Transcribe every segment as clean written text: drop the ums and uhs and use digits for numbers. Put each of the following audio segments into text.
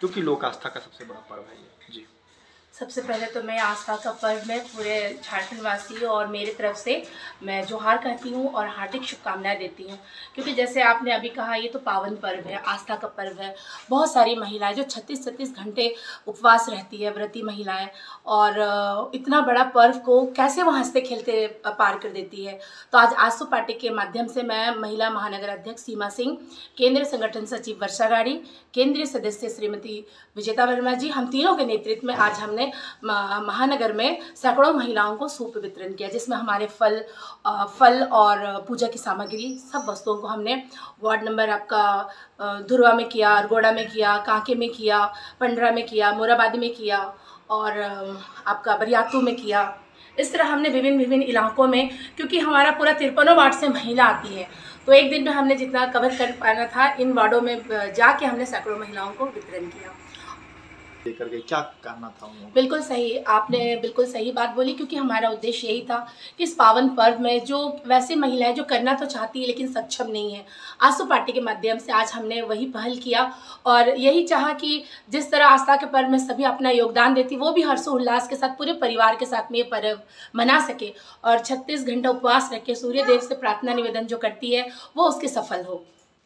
क्योंकि लोक आस्था का सबसे बड़ा पर्व है ये। जी, सबसे पहले तो मैं आस्था का पर्व में पूरे झारखंड वासी और मेरी तरफ से मैं जोहार कहती हूँ और हार्दिक शुभकामनाएं देती हूँ, क्योंकि जैसे आपने अभी कहा ये तो पावन पर्व है, आस्था का पर्व है। बहुत सारी महिलाएं जो 36-36 घंटे उपवास रहती है, व्रती महिलाएं, और इतना बड़ा पर्व को कैसे वो हंसते खेलते पार कर देती है। तो आज आसू पार्टी के माध्यम से मैं महिला महानगर अध्यक्ष सीमा सिंह, केंद्रीय संगठन सचिव वर्षा गाड़ी, केंद्रीय सदस्य श्रीमती विजेता वर्मा जी, हम तीनों के नेतृत्व में आज हमने महानगर में सैकड़ों महिलाओं को सूप वितरण किया, जिसमें हमारे फल और पूजा की सामग्री सब वस्तुओं को हमने वार्ड नंबर आपका धुरवा में किया, अरगोड़ा में किया, कांके में किया, पंडरा में किया, मोराबादी में किया और आपका बरियातू में किया। इस तरह हमने विभिन्न इलाकों में, क्योंकि हमारा पूरा 53 वार्ड से महिला आती है, तो एक दिन में हमने जितना कवर कर पाना था इन वार्डों में जाके हमने सैकड़ों महिलाओं को वितरण किया। लेकर के क्या करना था उन्होंने? बिल्कुल सही, आपने बिल्कुल सही बात बोली, क्योंकि हमारा उद्देश्य यही था कि इस पावन पर्व में जो वैसे महिलाएं जो करना तो चाहती है लेकिन सक्षम नहीं है, आसू पार्टी के माध्यम से आज हमने वही पहल किया और यही चाहा कि जिस तरह आस्था के पर्व में सभी अपना योगदान देती, वो भी हर्षोल्लास के साथ पूरे परिवार के साथ में ये पर्व मना सके और 36 घंटा उपवास रख के सूर्य देव से प्रार्थना निवेदन जो करती है वो उसके सफल हो।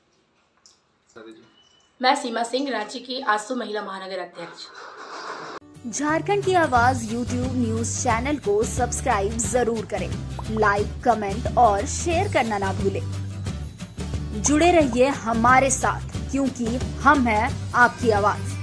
मैं सीमा सिंह, रांची की आसू महिला महानगर अध्यक्ष। झारखंड की आवाज YouTube न्यूज चैनल को सब्सक्राइब जरूर करें, लाइक, कमेंट और शेयर करना ना भूलें। जुड़े रहिए हमारे साथ, क्योंकि हम हैं आपकी आवाज।